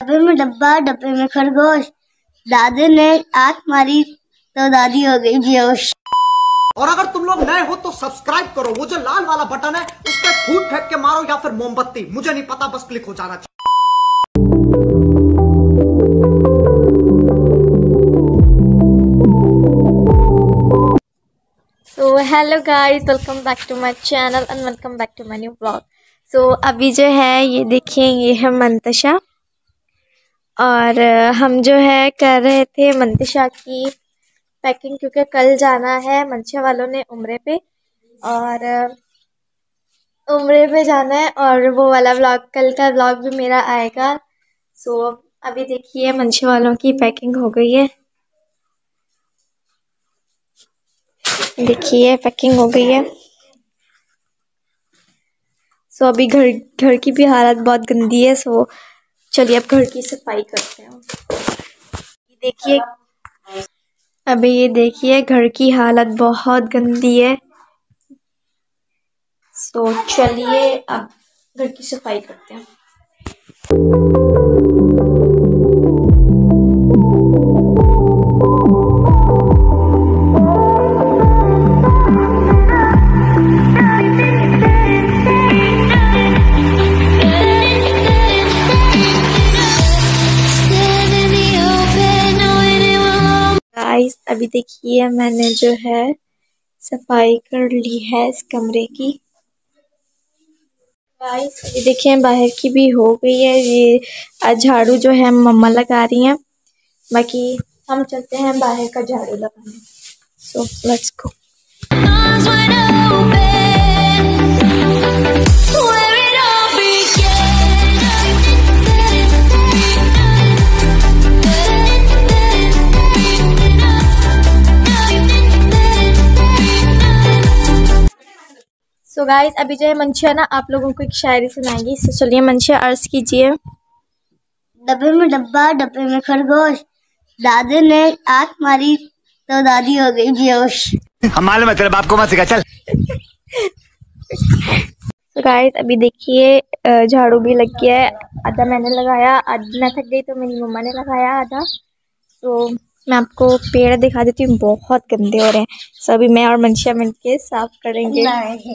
डब्बे में डब्बा, डब्बे में खरगोश। दादी ने आंख मारी तो दादी हो गई बेहोश। और अगर तुम लोग नए हो तो सब्सक्राइब करो, वो जो लाल वाला बटन है उस पर फूट फेंक के मारो या फिर मोमबत्ती, मुझे नहीं पता, बस क्लिक हो जाना चाहिए। तो hello guys, welcome back to my channel and welcome back to my new blog. So अभी जो है ये देखिए, ये है मंतशा और हम जो है कर रहे थे मंतशा की पैकिंग, क्योंकि कल जाना है मंतशा वालों ने उम्रे पे, और उम्रे पे जाना है और वो वाला व्लॉग, कल का व्लॉग भी मेरा आएगा। सो अभी देखिए मंतशा वालों की पैकिंग हो गई है, देखिए पैकिंग हो गई है। सो अभी घर की भी हालत बहुत गंदी है। सो चलिए अब घर की सफाई करते हैं। देखिए अभी ये देखिए घर की हालत बहुत गंदी है। सो चलिए अब घर की सफाई करते हैं। अभी देखिए मैंने जो है सफाई कर ली है इस कमरे की। गाइस अभी देखिए बाहर की भी हो गई है। ये झाड़ू जो है मम्मा लगा रही हैं, बाकी हम चलते हैं बाहर का झाड़ू लगाने। So let's go. So guys अभी जो है मंशा ना आप लोगों को एक शायरी सुनाएगी। सो चलिए मंशा अर्ज कीजिए। डब्बे में डब्बा, डब्बे में खरगोश। दादी ने आंख मारी तो दादी हो गई बेहोश। हमारे मतलब बाप को मत सिखा, चल। तो गाइस अभी देखिए झाड़ू भी लग गया है, आधा मैंने लगाया, आधा मैं थक गई तो मेरी मम्मा ने लगाया आधा। तो मैं आपको पेड़ दिखा देती हूँ, बहुत गंदे हो रहे हैं। सो अभी मैं और मंशा मिलके साफ करेंगे,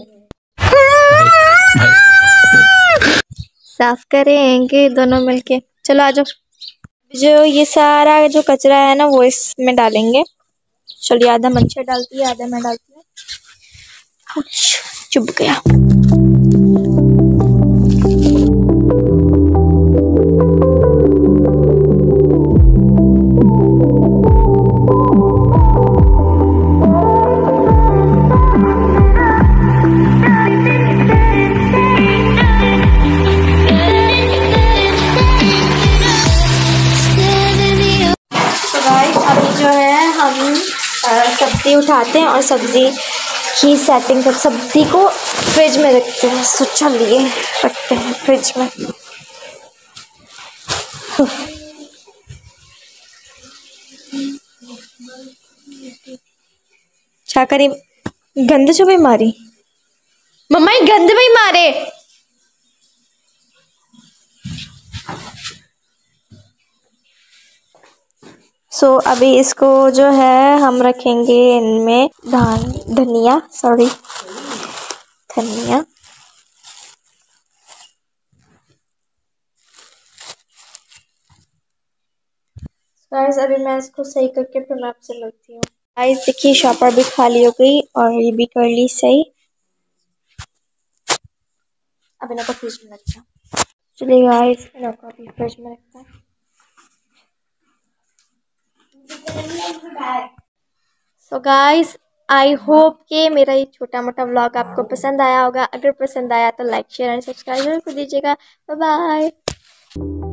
साफ करेंगे दोनों मिलके। चलो आ जाओ। जो ये सारा जो कचरा है ना वो इसमें डालेंगे। चलिए आधा मंशा डालती है, आधा मैं डालती हूँ। चुप गया। अभी जो है हम सब्ज़ी उठाते हैं और सब्ज़ी की सेटिंग कर, सब्ज़ी को फ्रिज में रखते हैं। सो चलिए रखते हैं फ्रिज में। क्या करी, गंद जो भी मारी मम्मा, गंद भी मारे। सो अभी इसको जो है हम रखेंगे इनमें धनिया, सॉरी धनिया। गाइस अभी मैं इसको सही करके फिर मैं आपसे मिलती हूँ। गाइस देखिए शॉपर भी खाली हो गई और ये भी कर ली सही। अभी ना को फ्रिज में रखता है। चलिए गाइस ना को अभी फ्रिज में रखता है। सो गाइस आई होप कि मेरा ये छोटा मोटा व्लॉग आपको पसंद आया होगा। अगर पसंद आया तो लाइक शेयर एंड सब्सक्राइब जरूर कर दीजिएगा। Bye bye.